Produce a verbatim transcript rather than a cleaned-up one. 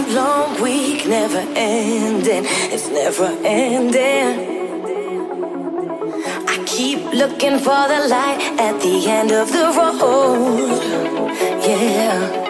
long week, never ending. It's never ending. I keep looking for the light at the end of the road. Yeah.